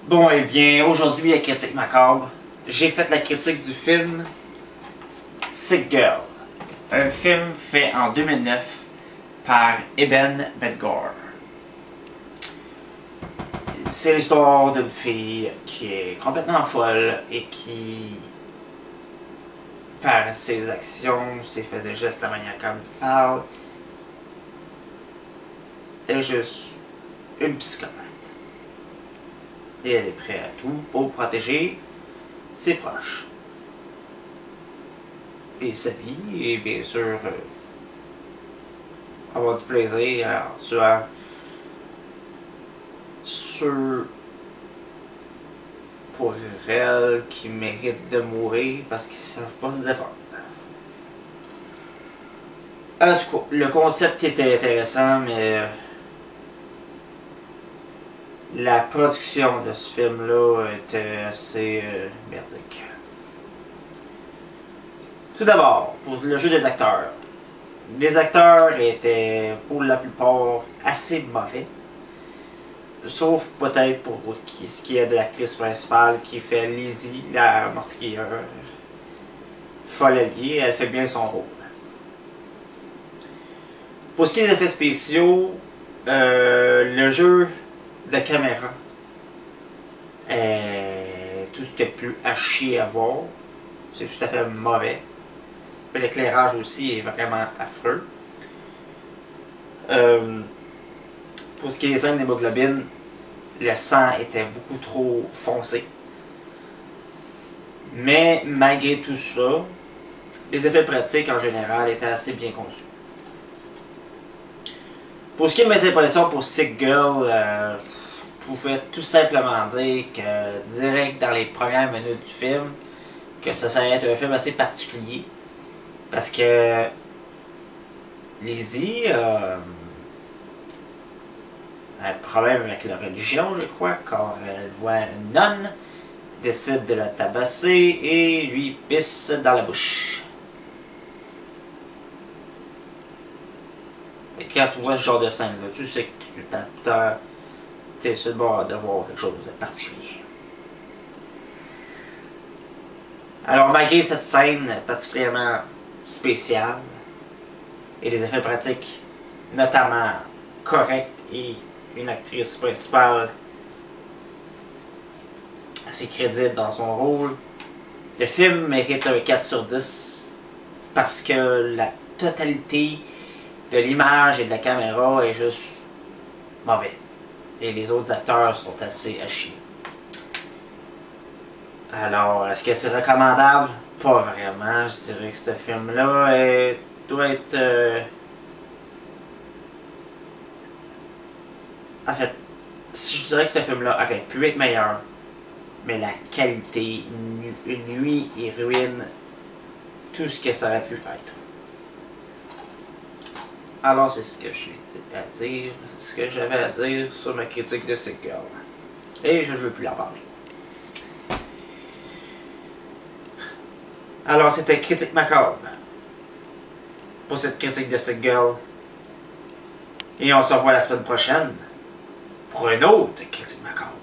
Bon, eh bien, aujourd'hui, la critique macabre. J'ai fait la critique du film Sick Girl. Un film fait en 2009 par Eben Bedgar. C'est l'histoire d'une fille qui est complètement folle et qui, par ses actions, ses faits et gestes, la manière comme elle parle, est juste une psychopathe. Et elle est prête à tout pour protéger ses proches. Et sa vie, et bien sûr, avoir du plaisir en tuant ceux pour elle qui méritent de mourir parce qu'ils ne savent pas se défendre. En tout cas, le concept était intéressant, mais la production de ce film-là était assez merdique. Tout d'abord, pour le jeu des acteurs. Les acteurs étaient pour la plupart assez mauvais. Sauf peut-être pour ce qui est de l'actrice principale qui fait Lizzie, la meurtrière folle alliée. Elle fait bien son rôle. Pour ce qui est des effets spéciaux, le jeu de caméra est tout ce qui est plus à chier à voir. C'est tout à fait mauvais. L'éclairage aussi est vraiment affreux. Pour ce qui est des scènes d'hémoglobine, le sang était beaucoup trop foncé. Mais malgré tout ça, les effets pratiques en général étaient assez bien conçus. Pour ce qui est de mes impressions pour Sick Girl, je pouvais tout simplement dire que direct dans les premières minutes du film, que ça serait être un film assez particulier. Parce que Lizzie a un problème avec la religion, je crois, car elle voit une nonne, décide de la tabasser et lui pisse dans la bouche. Et quand tu vois ce genre de scène-là, tu sais que tu es sur le bord de voir quelque chose de particulier. Alors malgré cette scène particulièrement spéciale et des effets pratiques notamment corrects et une actrice principale assez crédible dans son rôle, le film mérite un 4 sur 10 parce que la totalité de l'image et de la caméra est juste mauvais et les autres acteurs sont assez à chier. Alors, est-ce que c'est recommandable? Pas vraiment. Je dirais que ce film-là doit être... En fait, je dirais que ce film-là aurait pu être meilleur, mais la qualité nuit et ruine tout ce que ça aurait pu être. Alors, c'est ce que j'ai à dire, ce que j'avais à dire sur ma critique de Sick Girl. Et je ne veux plus en parler. Alors, c'était Critique Macabre pour cette critique de Sick Girl. Et on se revoit la semaine prochaine pour une autre Critique Macabre.